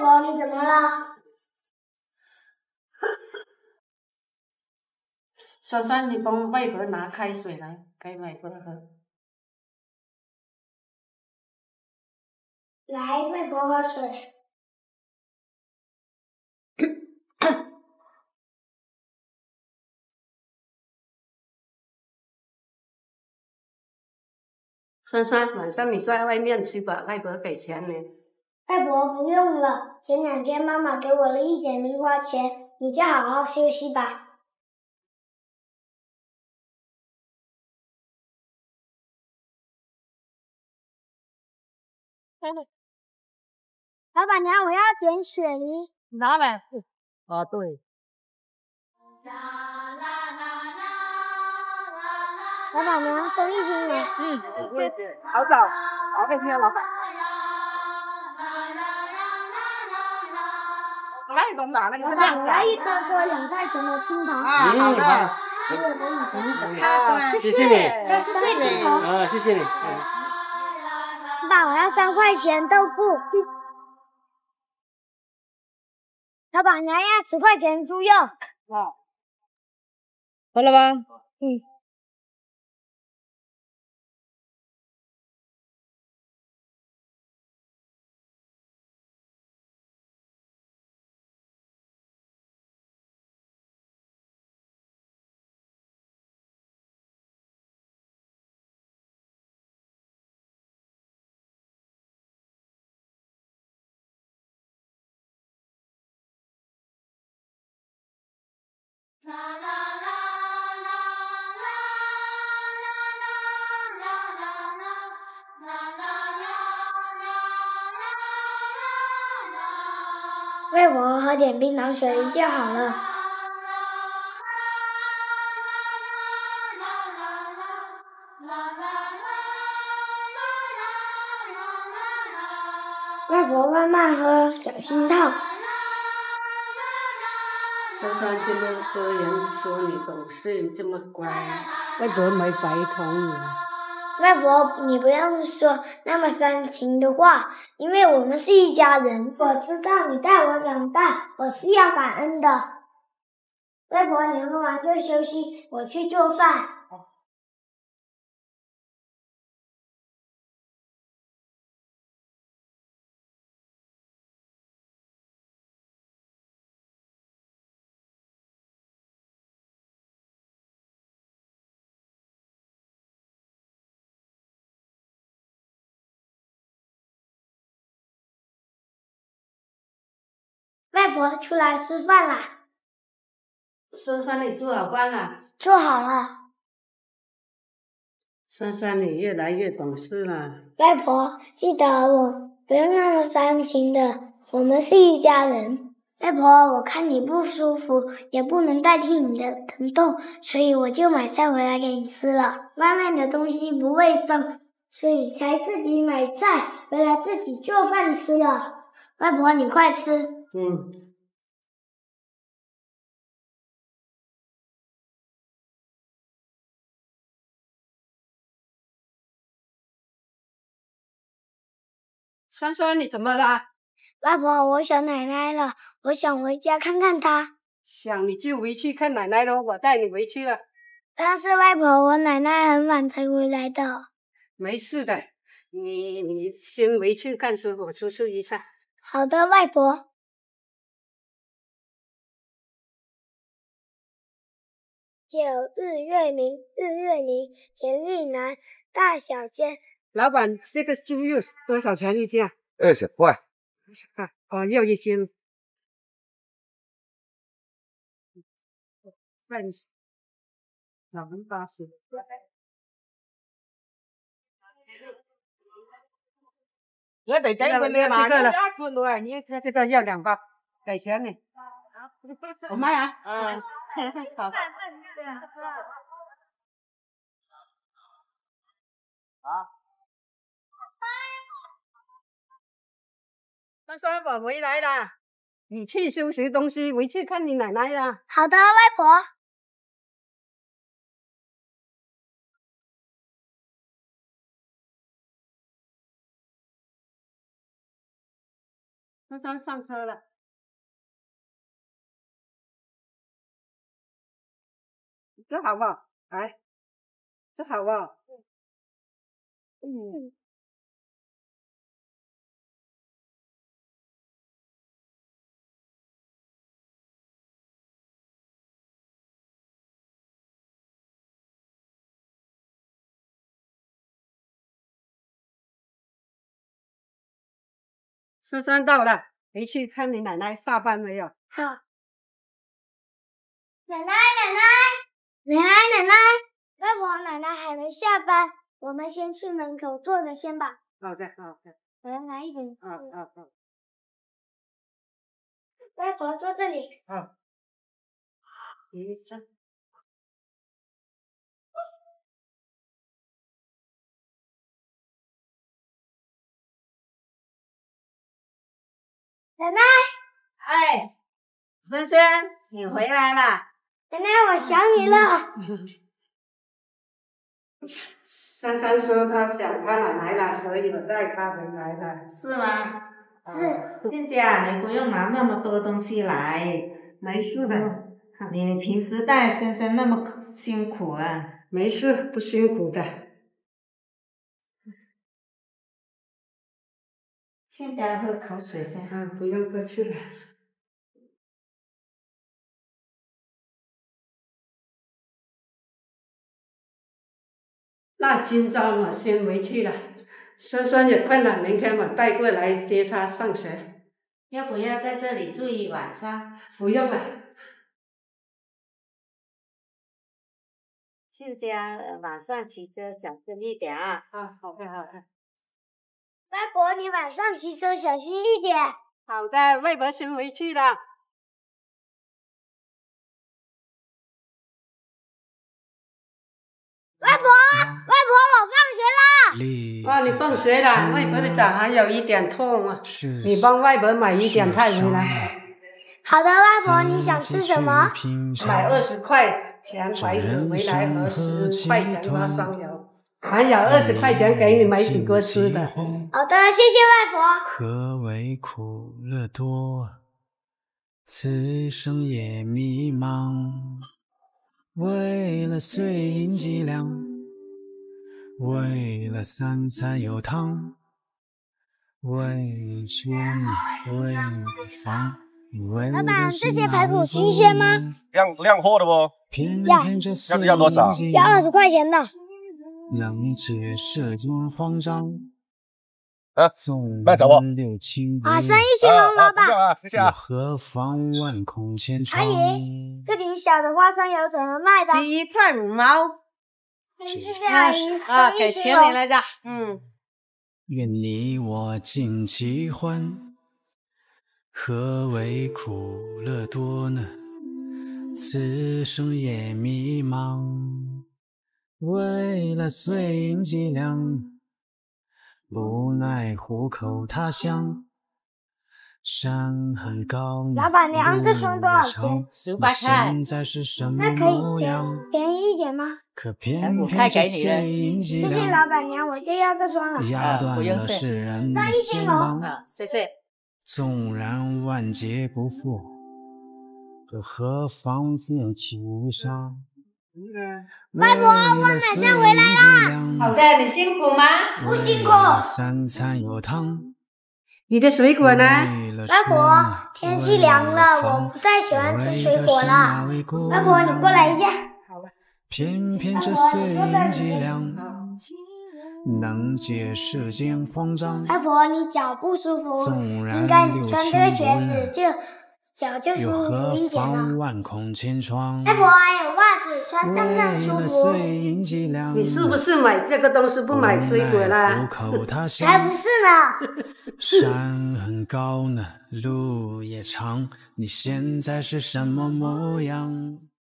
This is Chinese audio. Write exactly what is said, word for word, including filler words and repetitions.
婆，你怎么了？ 珊珊，你帮外婆拿开水来给外婆喝。 来，外婆喝水。 珊珊，晚上你在外面吃吧，外婆给钱呢。 外婆不用了，前两天妈妈给我了一点零花钱，你就好好休息吧。老板娘，我要点雪梨。 拿来。啊，对。 老板娘，生意兴隆。 嗯，谢谢。好早，好给听老板。来，懂哪了？你老板，我要一颗颗两块钱的青桃。 啊，好的。 给我给你省省。 啊， 谢谢你， 谢谢你。 啊，谢谢你。 老板，我要三块钱豆腐。老板娘要十块钱猪肉。 哦。 好了吧？ 嗯。外婆喝点冰糖雪梨就好了。外婆慢慢喝，小心烫。 珊珊，这么多人说你懂事，这么乖，外婆没白疼你。 外婆，你不用说那么煽情的话，因为我们是一家人。我知道你带我长大，我是要感恩的。外婆，你喝完就休息，我去做饭。外婆，出来吃饭啦！ 珊珊，你做好饭了？ 做好了。 珊珊，你越来越懂事了。 外婆，记得我不用那么煽情的，我们是一家人。外婆，我看你不舒服，也不能代替你的疼痛，所以我就买菜回来给你吃了。外面的东西不卫生，所以才自己买菜回来自己做饭吃了。外婆，你快吃。 嗯。珊珊，你怎么了？ 外婆，我想奶奶了，我想回家看看她。 想你就回去看奶奶咯，我带你回去了。 但是外婆，我奶奶很晚才回来的。 没事的，你你先回去看书，我出去一下。 好的，外婆。九日月明，日月明，田地南，大小间。 老板，这个猪肉多少钱一斤？ 二十块。 二十块，哦，要一斤。饭两分八十。 我得这个了嘛，你俩滚了，你这这个要两包，给钱呢。我卖啊。 嗯。 好。好。他说我回来了，你去收拾东西，回去看你奶奶啦。 好的，外婆。 珊珊上车了。这好不好？来，这好不好？嗯。珊珊到了，回去看你奶奶下班没有？ 好。奶奶，奶奶，奶奶，奶奶，外婆奶奶还没下班，我们先去门口坐着先吧。 好的，好的。 来，拿一点。 啊啊啊！ 外婆坐这里。 好。一下。 奶奶， 哎，轩轩，你回来了。 奶奶，我想你了。 珊珊说她想她奶奶了，所以我带她回来了。 是吗？ 是。 店家，你不用拿那么多东西来。 没事的。 你平时带轩轩那么辛苦啊？ 没事，不辛苦的。 先不要喝口水先。 啊，不用客气了。那今朝我先回去了，珊珊也困了，明天我带过来接她上学。 要不要在这里住一晚上？ 不用了。 舅家晚上骑车小心一点啊！ 啊，好的好的。 外婆，你晚上骑车小心一点。 好的，外婆先回去了。 外婆，外婆，我放学啦！ 啊，你放学了，外婆的脚还有一点痛啊，你帮外婆买一点菜回来。 好的，外婆，你想吃什么？ 买二十块钱白米回来和十块钱花生油，还有二十块钱给你买几个吃的。 好的，谢谢外婆。 何为苦乐多，此生也迷茫。为了碎银几两，为了三餐有汤，为钱为房，为老板，这些排骨新鲜吗？ 量量货的不？ 要。 要要多少？ 要二十块钱的。 能解世间慌张。 啊，卖什么？ 啊，生意兴隆，老板。 啊，谢谢啊。 何妨万孔千疮。 阿姨，这顶小的花生油怎么卖的？ 一块五毛。 谢谢阿姨， 啊，给钱你来着。嗯。 愿你我尽其欢，何为苦乐多呢？此生也迷茫。为了碎银几两，无奈糊口他乡。山很高， 老板娘，这双多少钱？ 十八块。 那可以便便宜一点吗？ 可偏偏这碎银几两。 谢谢老板娘，我就要这双了。 压断了世人的肩膀。 啊，谢谢。 纵然万劫不复，可何妨变轻纱。 外婆，我买菜回来啦。 好的，你辛苦吗？ 不辛苦。 三餐有汤。 你的水果呢？ 外婆，天气凉了，我不再喜欢吃水果了。外婆，你过来一下。 好了。 偏偏这碎银几两，能解世间慌张。 外婆，你脚不舒服，应该你穿这个鞋子就脚就舒服一点了。 万孔千疮。 外婆，还有袜子穿上更舒服。 你是不是买这个东西不买水果啦？ 才不是呢。 山很高呢，路也长，你现在是什么模样？